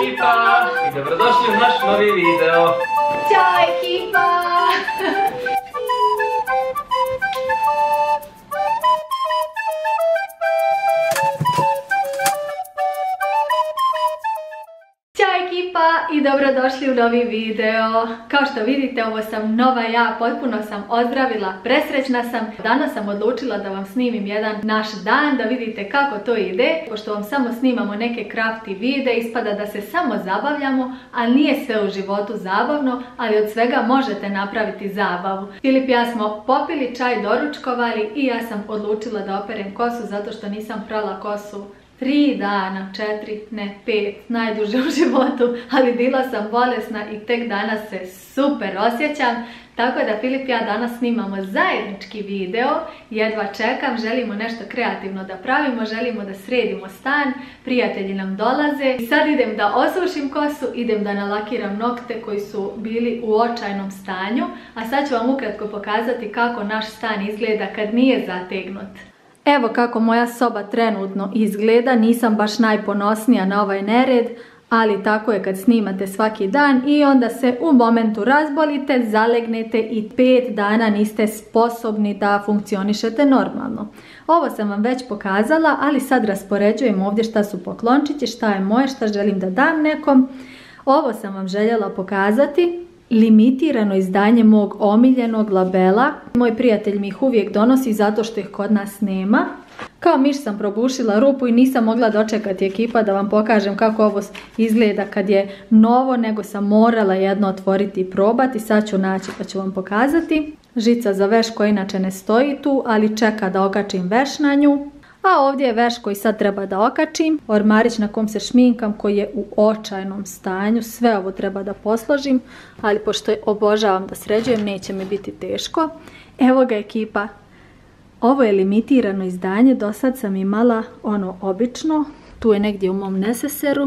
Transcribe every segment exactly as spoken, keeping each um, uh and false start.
ekipa! I dobrodošli u naš novi video. Ćao ekipa! I dobrodošli u novi video. Kao što vidite, ovo sam nova ja, potpuno sam ozdravila, presrećna sam. Danas sam odlučila da vam snimim jedan naš dan, da vidite kako to ide. Pošto vam samo snimamo neke crafty videe, ispada da se samo zabavljamo, a nije sve u životu zabavno, ali od svega možete napraviti zabavu. Filip i ja smo popili čaj, doručkovali i ja sam odlučila da operem kosu zato što nisam prala kosu Tri dana, četiri, ne pet, najduže u životu, ali bila sam bolesna i tek danas se super osjećam. Tako da Filip i ja danas snimamo zajednički video, jedva čekam, želimo nešto kreativno da pravimo, želimo da sredimo stan, prijatelji nam dolaze. I sad idem da osušim kosu, idem da nalakiram nokte koji su bili u očajnom stanju, a sad ću vam ukratko pokazati kako naš stan izgleda kad nije zategnut. Evo kako moja soba trenutno izgleda, nisam baš najponosnija na ovaj nered, ali tako je kad snimate svaki dan i onda se u momentu razbolite, zalegnete i pet dana niste sposobni da funkcionišete normalno. Ovo sam vam već pokazala, ali sad raspoređujem ovdje šta su poklončići, šta je moje, šta želim da dam nekom. Ovo sam vam željela pokazati. Limitirano izdanje mog omiljenog labela. Moj prijatelj mi ih uvijek donosi zato što ih kod nas nema. Kao miš sam probušila rupu i nisam mogla dočekati ekipa da vam pokažem kako ovo izgleda kad je novo, nego sam morala jedno otvoriti i probati. Sad ću naći pa ću vam pokazati. Žica za veš koja inače ne stoji tu, ali čeka da okačim veš na nju. A ovdje je veš koji sad treba da okačim, ormarić na kom se šminkam koji je u očajnom stanju, sve ovo treba da posložim, ali pošto obožavam da sređujem neće mi biti teško. Evo ga ekipa, ovo je limitirano izdanje, do sad sam imala ono obično, tu je negdje u mom neseseru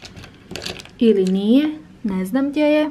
ili nije, ne znam gdje je.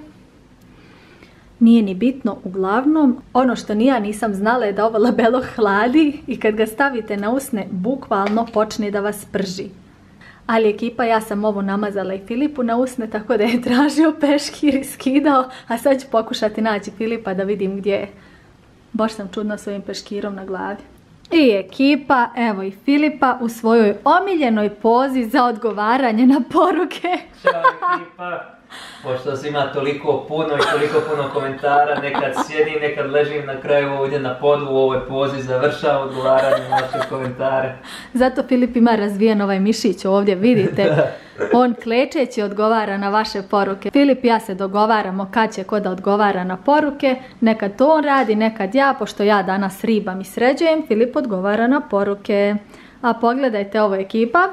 Nije ni bitno, uglavnom, ono što ni ja nisam znala je da ovo labelo hladi i kad ga stavite na usne, bukvalno počne da vas prži. Ali ekipa, ja sam ovo namazala i Filipu na usne, tako da je tražio peškir i skidao, a sad ću pokušati naći Filipa da vidim gdje je. Baš sam čudna s ovim peškirom na glavi. I ekipa, evo i Filipa u svojoj omiljenoj pozi za odgovaranje na poruke. Ćao ekipa! Pošto se ima toliko puno i toliko puno komentara, nekad sjedim, nekad ležim na kraju ovdje na podu u ovoj pozi, završavam odgovaranje na naše komentare. Zato Filip ima razvijen ovaj mišić ovdje, vidite. On klečeći odgovara na vaše poruke. Filip i ja se dogovaramo kad će ko da odgovara na poruke. Nekad to on radi, nekad ja, pošto ja danas ribam i sređujem, Filip odgovara na poruke. A pogledajte ovo ekipa.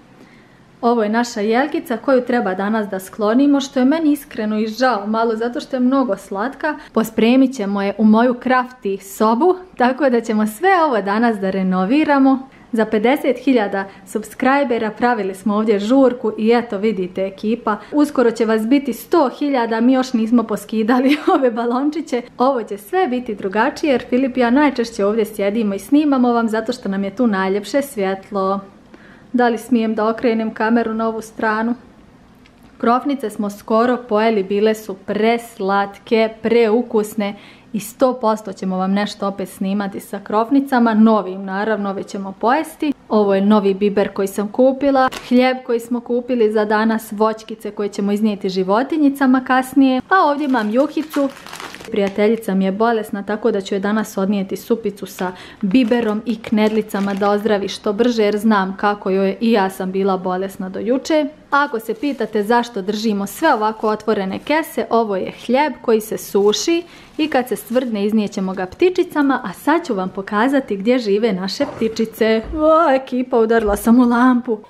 Ovo je naša jelkica koju treba danas da sklonimo, što je meni iskreno i žao malo zato što je mnogo slatka. Pospremit ćemo je u moju crafty sobu, tako da ćemo sve ovo danas da renoviramo. Za pedeset hiljada subscribera pravili smo ovdje žurku i eto vidite ekipa, uskoro će vas biti sto hiljada, mi još nismo poskidali ove balončiće. Ovo će sve biti drugačije jer Filip i ja najčešće ovdje sjedimo i snimamo vam zato što nam je tu najljepše svjetlo. Da li smijem da okrenem kameru na ovu stranu? Krofnice smo skoro pojeli, bile su preslatke, preukusne i sto posto ćemo vam nešto opet snimati sa krofnicama, novim naravno, već ćemo pojesti. Ovo je novi biber koji sam kupila, hljeb koji smo kupili za danas, voćkice koje ćemo iznijeti životinjicama kasnije, a ovdje imam juhicu. Prijateljica mi je bolesna, tako da ću je danas odnijeti supicu sa biberom i knedlicama da ozdravi što brže jer znam kako joj je, i ja sam bila bolesna do juče. Ako se pitate zašto držimo sve ovako otvorene kese, ovo je hljeb koji se suši i kad se stvrdne iznijećemo ga ptičicama, a sad ću vam pokazati gdje žive naše ptičice. O, ekipa, udarila sam u lampu.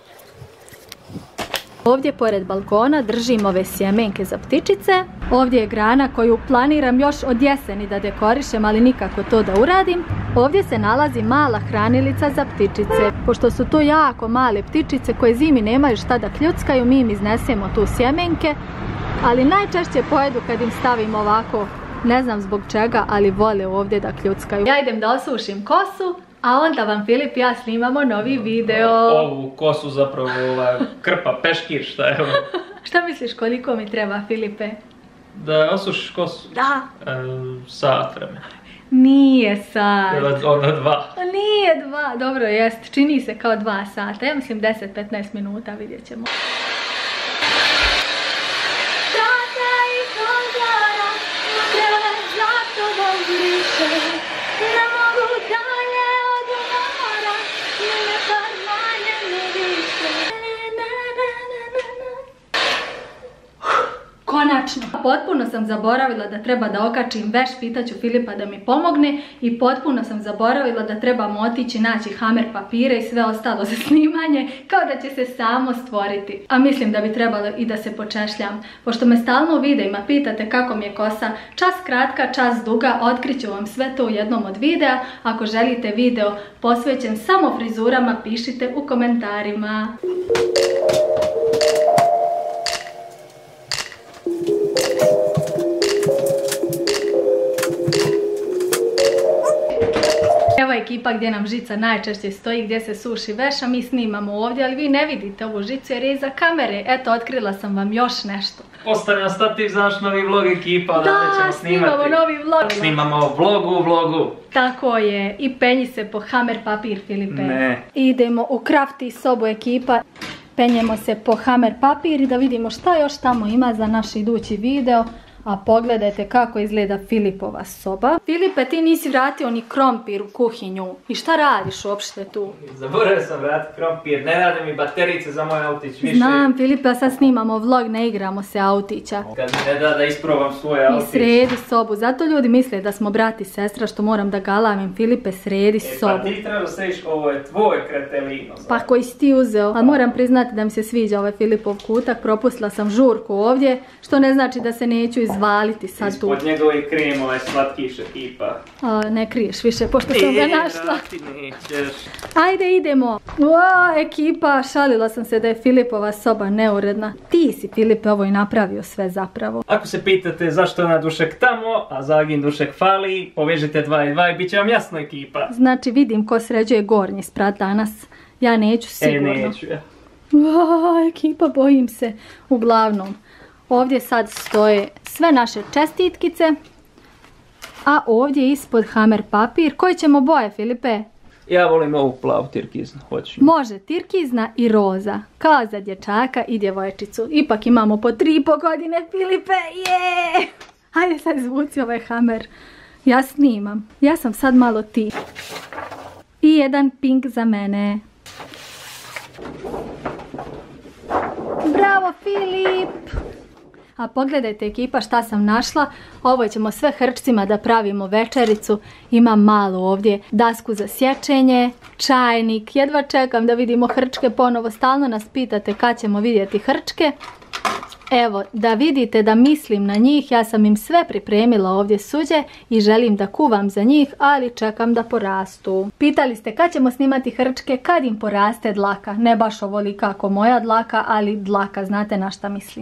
Ovdje pored balkona držim ove sjemenke za ptičice. Ovdje je grana koju planiram još od jeseni da dekorišem, ali nikako to da uradim. Ovdje se nalazi mala hranilica za ptičice. Pošto su to jako male ptičice koje zimi nemaju šta da kljuckaju, mi im iznesemo tu sjemenke. Ali najčešće pojedu kad im stavim ovako, ne znam zbog čega, ali vole ovdje da kljuckaju. Ja idem da osušim kosu, A onda vam Filip i ja snimamo novi video. Ovu kosu zapravo ova krpa, peškir, šta je ovo? Šta misliš koliko mi treba, Filipe? Da osušiš kosu? Da. E, sat vremena. Nije sat. Ono dva. Nije dva, dobro jest, čini se kao dva sata, ja mislim deset do petnaest minuta, vidjet ćemo. Konačno! Potpuno sam zaboravila da treba da okačim veš, pitaću Filipa da mi pomogne i potpuno sam zaboravila da trebamo otići naći hamer papire i sve ostalo za snimanje, kao da će se samo stvoriti. A mislim da bi trebalo i da se počešljam. Pošto me stalno u videima pitate kako mi je kosa, čas kratka, čas duga, otkriću vam sve to u jednom od videa. Ako želite video posvećen samo frizurama, pišite u komentarima. Evo ekipa gdje nam žica najčešće stoji, gdje se suši veš, a mi snimamo ovdje, ali vi ne vidite ovu žicu jer je iza kamere. Eto, otkrila sam vam još nešto. Ostavljam stativ za naš novi vlog ekipa, odavde ćemo snimati. Da, snimamo novi vlog. Snimamo vlogu u vlogu. Tako je, i penji se po hamer papir, Filipe. Ne. Idemo u crafty sobu ekipa. Penjemo se po hamer papir i da vidimo šta još tamo ima za naš idući video. A pogledajte kako izgleda Filipova soba. Filipe, ti nisi vratio ni krompir u kuhinju. I šta radiš uopšte tu? Zaboravio sam vratiti krompir, ne rade mi baterice za moj autić više. Znam, Filipe, sad snimamo vlog, ne igramo se autića. Kad mi ne da da isprobam svoj autić. I sredi sobu, zato ljudi misle da smo brat i sestra, što moram da galamim. Filipe, sredi e, sobu. Pa ti treba da središ, ovo je tvoj kretelino. Pa koji si ti uzeo? Ali moram priznati da mi se sviđa ovaj Filipov kutak, propustila sam žurku ovdje, što ne znači da se neću izvaliti sad tu. Ispod njegove krem, ovaj slatkiš ekipa. A, ne kriješ više, pošto sam ga našla. Vrati nećeš. Ajde, idemo. Ua, ekipa, šalila sam se da je Filipova soba neuredna. Ti si, Filipe, ovo i napravio sve zapravo. Ako se pitate zašto je na dušek tamo, a Zagin dušek fali, povežite dva i dva i bit će vam jasno ekipa. Znači, vidim ko sređuje gornji sprat danas. Ja neću sigurno. E, neću ja. Ua, ekipa, bojim se. Uglavnom, ovdje sad stoje sve naše čestitkice, a ovdje ispod hamer papir. Koji ćemo boje, Filipe? Ja volim ovu plavu tirkiznu, hoću. Može tirkizna i roza, kao za dječaka i djevojčicu. Ipak imamo po tri i po godine, Filipe, je! Hajde sad izvuci ovaj hamer. Ja snimam. Ja sam sad malo ti. I jedan pink za mene. Bravo, Filip! A pogledajte ekipa šta sam našla. Ovo ćemo sve hrčcima da pravimo večericu. Imam malu ovdje dasku za sječenje, čajnik. Jedva čekam da vidimo hrčke ponovo. Stalno nas pitate kad ćemo vidjeti hrčke. Evo, da vidite da mislim na njih, ja sam im sve pripremila ovdje suđe i želim da kuvam za njih, ali čekam da porastu. Pitali ste kad ćemo snimati hrčke, kad im poraste dlaka. Ne baš ovolika kako moja dlaka, ali dlaka, znate na šta mislim.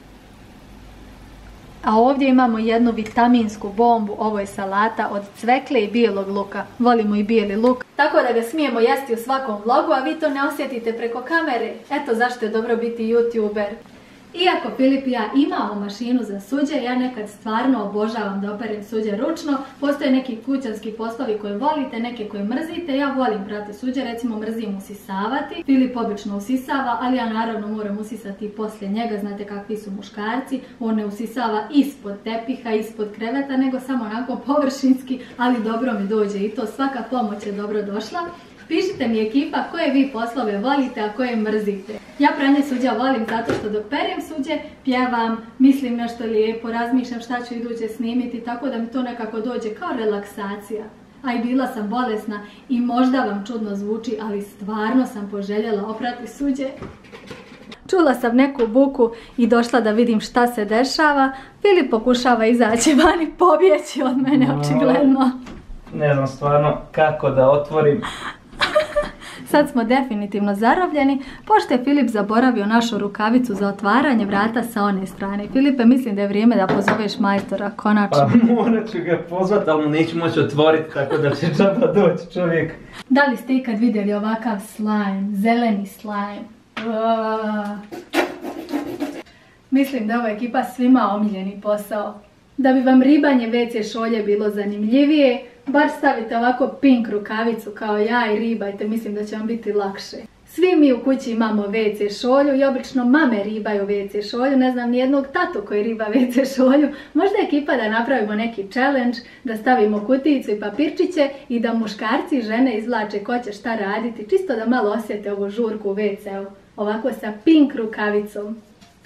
A ovdje imamo jednu vitaminsku bombu, ovo je salata od cvekle i bijelog luka. Volimo i bijeli luk. Tako da ga smijemo jesti u svakom vlogu, a vi to ne osjetite preko kamere. Eto zašto je dobro biti youtuber. Iako Filip i ja imamo mašinu za suđe, ja nekad stvarno obožavam da operem suđe ručno. Postoje neki kućanski poslovi koje volite, neke koje mrzite. Ja volim prati suđe, recimo mrzim usisavati. Filip obično usisava, ali ja naravno moram usisati poslije njega. Znate kakvi su muškarci, on ne usisava ispod tepiha, ispod kreveta, nego samo onako površinski, ali dobro mi dođe i to, svaka pomoć je dobro došla. Pišite mi ekipa koje vi poslove volite, a koje mrzite. Ja pranje suđa volim zato što dok perem suđe, pjevam, mislim nešto lijepo, razmišljam šta ću iduće snimiti, tako da mi to nekako dođe kao relaksacija. A i bila sam bolesna i možda vam čudno zvuči, ali stvarno sam poželjela oprati suđe. Čula sam neku buku i došla da vidim šta se dešava. Filip pokušava izaći van i pobjeći od mene, očigledno. Ne znam stvarno kako da otvorim. sad smo definitivno zarobljeni, pošto je Filip zaboravio našu rukavicu za otvaranje vrata sa one strane. Filipe, mislim da je vrijeme da pozoveš majstora, konačno. Pa morat ću ga pozvat, ali mu neću moći otvoriti, tako da će džaba doći čovjek. Da li ste ikad vidjeli ovakav slime, zeleni slime? Uaaaa. Mislim da je ova ekipa svima omiljeni posao. Da bi vam ribanje ve ce šolje bilo zanimljivije, bar stavite ovako pink rukavicu kao ja i ribajte, mislim da će vam biti lakše. Svi mi u kući imamo ve ce šolju i obično mame ribaju ve ce šolju, ne znam nijednog tatu koji riba ve ce šolju. Možda je ekipa da napravimo neki challenge, da stavimo kutijicu i papirčiće i da muškarci i žene izvlače ko će šta raditi, čisto da malo osjete ovu žurku u ve ce-u. Ovako sa pink rukavicom.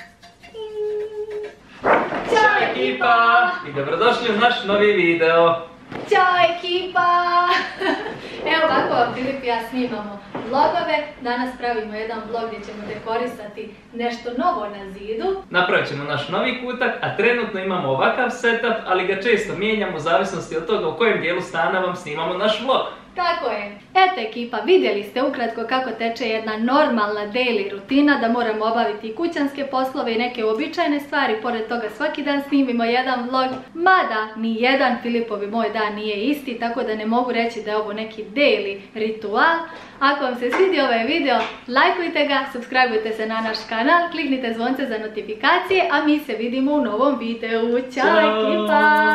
Ćao ekipa! I dobrodošli u naš novi video. Ćao ekipa! Evo ovako, Filip i ja snimamo vlogove. Danas pravimo jedan vlog gdje ćemo dekorisati nešto novo na zidu. Napravit ćemo naš novi kutak, a trenutno imamo ovakav setup, ali ga često mijenjamo u zavisnosti od toga u kojem dijelu stana vam snimamo naš vlog. Tako je. Eto ekipa, vidjeli ste ukratko kako teče jedna normalna daily rutina, da moramo obaviti i kućanske poslove i neke uobičajene stvari, pored toga svaki dan snimimo jedan vlog, mada ni jedan Filipovi moj dan nije isti, tako da ne mogu reći da je ovo neki daily ritual. Ako vam se svidio ovaj video, lajkujte ga, subscribeujte se na naš kanal, kliknite zvonce za notifikacije, a mi se vidimo u novom videu. Ćao ekipa!